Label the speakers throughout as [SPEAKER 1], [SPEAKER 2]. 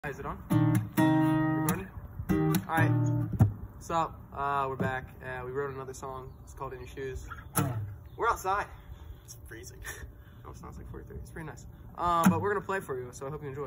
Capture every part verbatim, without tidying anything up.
[SPEAKER 1] Is it on? Recording? Alright. What's up? Uh, we're back. Uh, we wrote another song. It's called In Your Shoes. We're outside. It's freezing. Oh, it's not. It's like forty-three. It's pretty nice. Um, but we're going to play for you, so I hope you enjoy.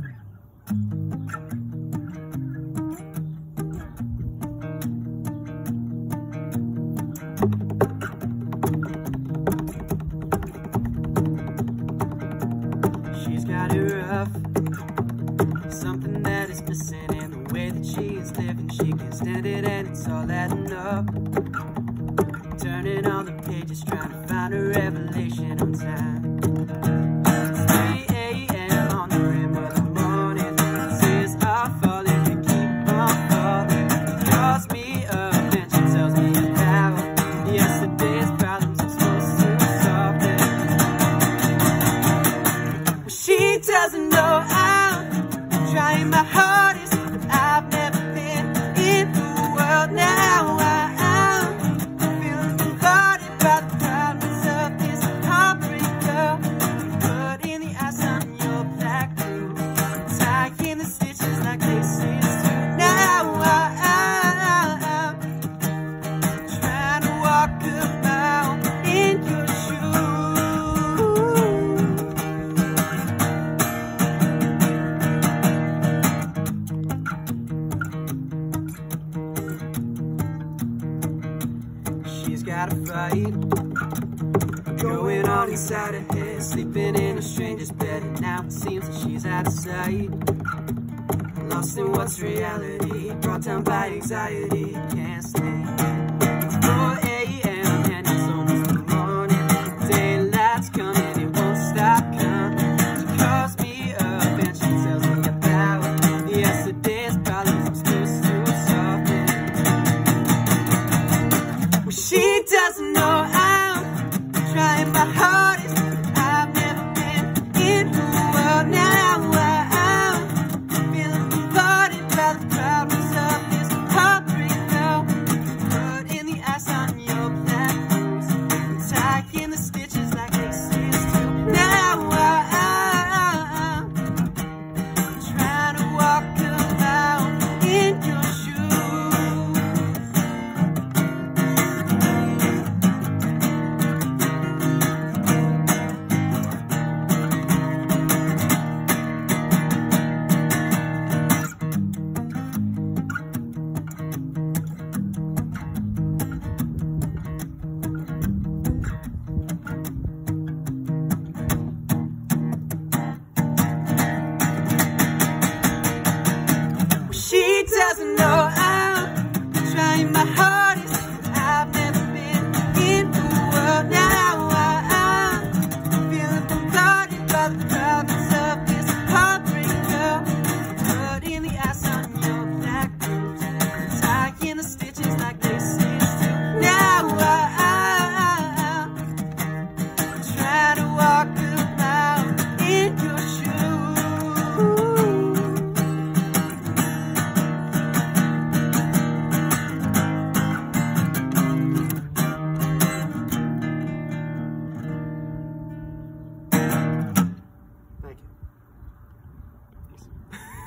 [SPEAKER 1] She's got it rough. Something that is missing in the way that she is living. She can't stand it and it's all adding up. Turning on the pages, trying to find a revelation on time. It's three A M on the rim of the morning. Tears are falling and keep on falling. She calls me up and she tells me about yesterday's problems I'm supposed to solve them. Well, she doesn't know I'm trying my hardest, but I've never been in the world now. I'm feeling bombarded by the problems of this heartbreak, girl. Put in the ice on your black blue, tying the stitches like laces. Now I'm trying to walk a mile in your shoes. She's got a fight going on inside her head, sleeping in a stranger's bed, and now it seems that she's out of sight, lost in what's reality, brought down by anxiety, can't sleep. It's four A M and it's almost the morning, daylight's coming, it won't stop coming. She calls me up and she tells me about yesterday's problems I'm supposed to solve them. Well, she doesn't know I'm trying my hardest. I've never been in the world now. I'm feeling bombarded by the problems of this heartbreak now. Put in the ice on your black blues, tying the stitches like laces too. Now I'm trying to walk a mile in your shoes. She doesn't know I'm trying my hardest. I've never been in the world now. I'm feeling bombarded by the problems